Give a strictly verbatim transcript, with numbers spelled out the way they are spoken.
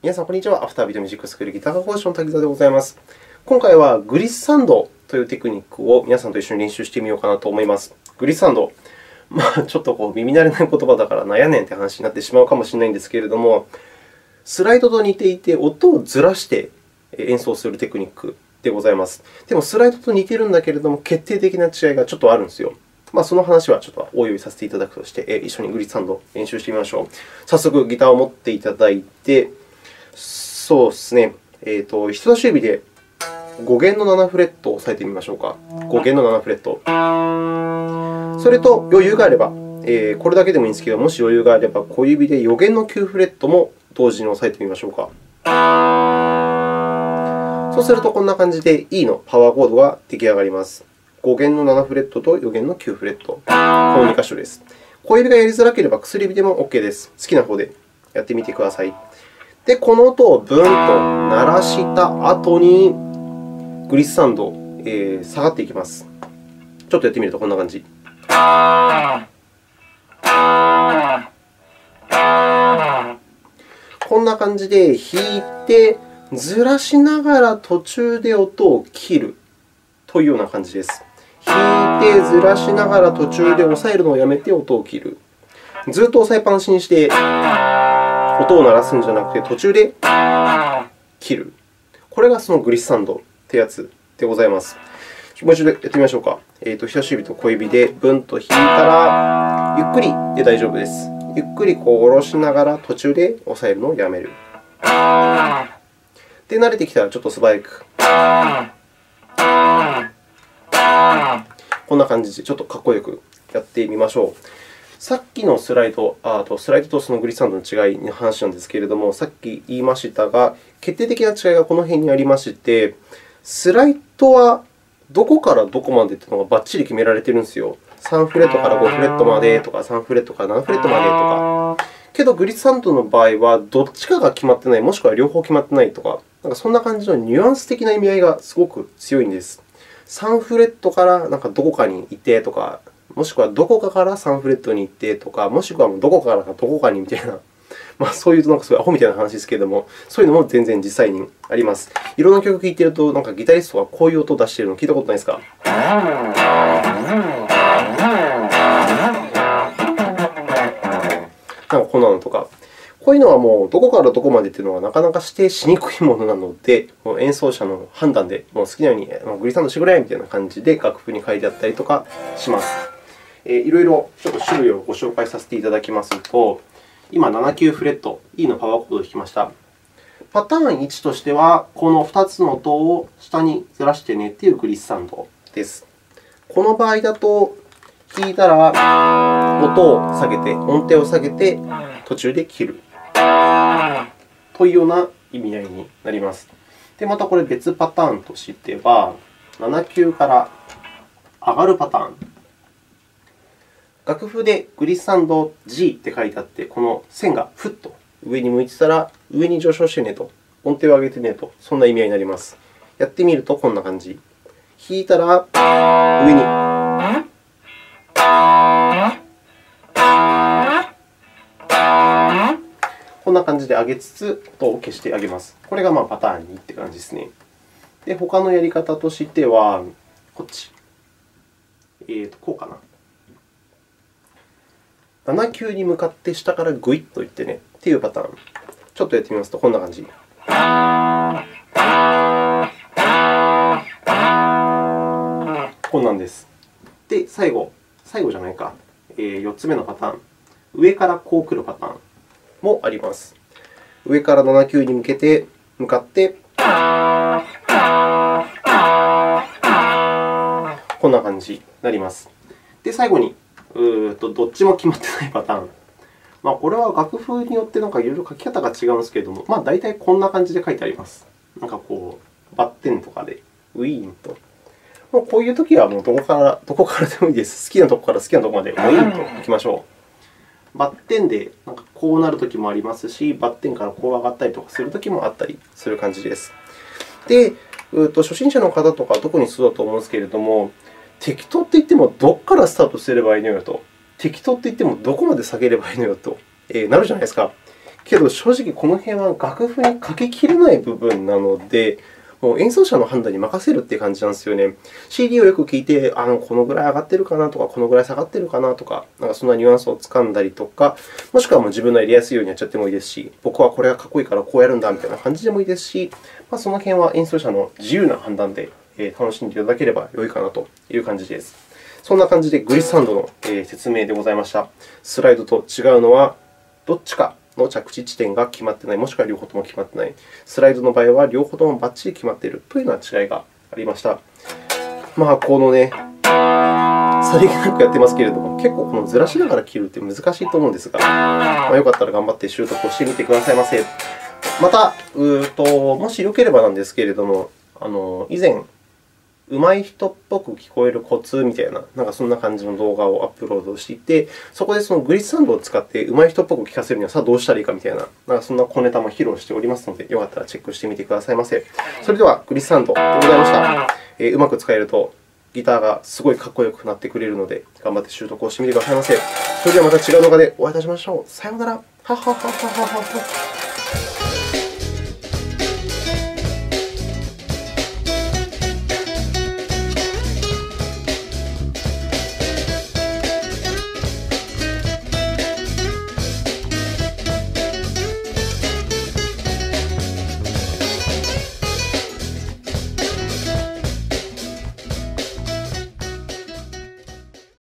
皆さん、こんにちは。アフタービートミュージックスクールギター科講師の滝沢でございます。今回はグリッサンドというテクニックを皆さんと一緒に練習してみようかなと思います。グリッサンド、まあ、ちょっとこう耳慣れない言葉だからなんやねんという話になってしまうかもしれないんですけれども、スライドと似ていて音をずらして演奏するテクニックでございます。でも、スライドと似ているんだけれども、決定的な違いがちょっとあるんですよ。まあ、その話はちょっとおいおいさせていただくとして、一緒にグリッサンド練習してみましょう。早速、ギターを持っていただいて、そうですね、えーと、人差し指でご弦のななフレットを押さえてみましょうか。ご弦のななフレット。それと、余裕があれば、えー、これだけでもいいんですけど、もし余裕があれば、小指でよ弦のきゅうフレットも同時に押さえてみましょうか。そうすると、こんな感じで E のパワーコードが出来上がります。ご弦のななフレットとよ弦のきゅうフレット。このに箇所です。小指がやりづらければ薬指でも OK です。好きな方でやってみてください。で、この音をブンと鳴らした後に、グリッサンド、えー、下がっていきます。ちょっとやってみるとこんな感じ。こんな感じで弾いて、ずらしながら途中で音を切るというような感じです。弾いて、ずらしながら途中で押さえるのをやめて音を切る。ずっと押さえっぱなしにして、音を鳴らすんじゃなくて、途中で切る。これがそのグリッサンドというやつでございます。もう一度やってみましょうか。えーと、人差し指と小指でブンと弾いたら、ゆっくりで大丈夫です。ゆっくりこう下ろしながら途中で押さえるのをやめる。で、慣れてきたらちょっと素早く。こんな感じでちょっとかっこよくやってみましょう。さっきのスライド、あとスライドとそのグリッサンドの違いの話なんですけれども、さっき言いましたが、決定的な違いがこの辺にありまして、スライドはどこからどこまでというのがばっちり決められているんですよ。さんフレットからごフレットまでとか、さんフレットからななフレットまでとか。けど、グリッサンドの場合は、どっちかが決まってない、もしくは両方決まってないとか、なんかそんな感じのニュアンス的な意味合いがすごく強いんです。さんフレットからなんかどこかにいてとか、もしくはどこかからさんフレットに行ってとか、もしくはどこからかどこかにみたいな、まあ、そういうなんかそういうアホみたいな話ですけれども、そういうのも全然実際にあります。いろんな曲を聴いていると、なんかギタリストがこういう音を出しているのを聞いたことないですか？なんかこんなのとか。こういうのはもうどこからどこまでというのはなかなか指定しにくいものなので、演奏者の判断でもう好きなようにグリッサンドしてくれみたいな感じで楽譜に書いてあったりとかします。いろいろちょっと種類をご紹介させていただきますと、今、なな、きゅうフレット、E のパワーコードを弾きました。パターンいちとしては、このふたつの音を下にずらしてねというグリッサンドです。この場合だと、弾いたら音を下げて、音程を下げて、途中で切るというような意味合いになります。で、またこれ別パターンとしては、ななきゅうから上がるパターン。楽譜でグリッサンド G って書いてあって、この線がふっと上に向いてたら、上に上昇してねと、音程を上げてねと、そんな意味合いになります。やってみるとこんな感じ。弾いたら上に。こんな感じで上げつつ、音を消してあげます。これがまあパターンにって感じですね。で、他のやり方としては、こっち。えーと、こうかな。ななきゅうに向かって下からグイッといってねというパターン。ちょっとやってみますと、こんな感じ。こんなんです。で、最後、最後じゃないか、えー、よっつめのパターン。上からこう来るパターンもあります。上からななきゅうに向けて、向かって、こんな感じになります。で、最後に、うーとどっちも決まってないパターン。まあ、これは楽譜によってなんかいろいろ書き方が違うんですけれども、まあ、大体こんな感じで書いてあります。なんかこう、バッテンとかで、ウィーンと。もうこういうときはもうどこからどこからでもいいです。好きなところから好きなところまでウィーンといきましょう。バッテンでなんかこうなるときもありますし、バッテンからこう上がったりとかするときもあったりする感じです。で、うーと初心者の方とか特にそうだと思うんですけれども、適当って言ってもどこからスタートすればいいのよと、適当って言ってもどこまで下げればいいのよと、えー、なるじゃないですか。 けど、正直この辺は楽譜に書ききれない部分なので、もう演奏者の判断に任せるっていう感じなんですよね。シーディー をよく聴いて、あのこのぐらい上がってるかなとか、このぐらい下がってるかなとか、なんかそんなニュアンスを掴んだりとか、もしくはもう自分のやりやすいようにやっちゃってもいいですし、僕はこれがかっこいいからこうやるんだみたいな感じでもいいですし、まあ、その辺は演奏者の自由な判断で楽しんでいただければ良いかなという感じです。そんな感じでグリッサンドの説明でございました。スライドと違うのは、どっちかの着地地点が決まっていない、もしくは両方とも決まっていない。スライドの場合は両方ともバッチリ決まっているというような違いがありました。まあ、このね、さりげなくやってますけれども、結構このずらしながら切るって難しいと思うんですが、まあ、よかったら頑張って習得をしてみてくださいませ。また、うーともしよければなんですけれども、あの以前、上手い人っぽく聞こえるコツみたいな、なんかそんな感じの動画をアップロードしていて、そこでそのグリッサンドを使って上手い人っぽく聞かせるにはさあどうしたらいいかみたいな、なんかそんな小ネタも披露しておりますので、よかったらチェックしてみてくださいませ。それでは、グリッサンドでございました。えー、うまく使えると、ギターがすごいかっこよくなってくれるので、頑張って習得をしてみてくださいませ。それではまた違う動画でお会いいたしましょう。さようなら。はははははは。